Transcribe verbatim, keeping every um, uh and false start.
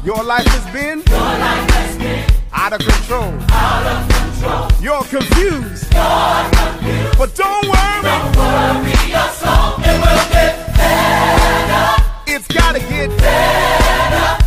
Your life has been, Your life has been out of control. out of control. You're confused, You're confused. but don't worry, Don't worry your soul. It will get better. it's gotta get Better.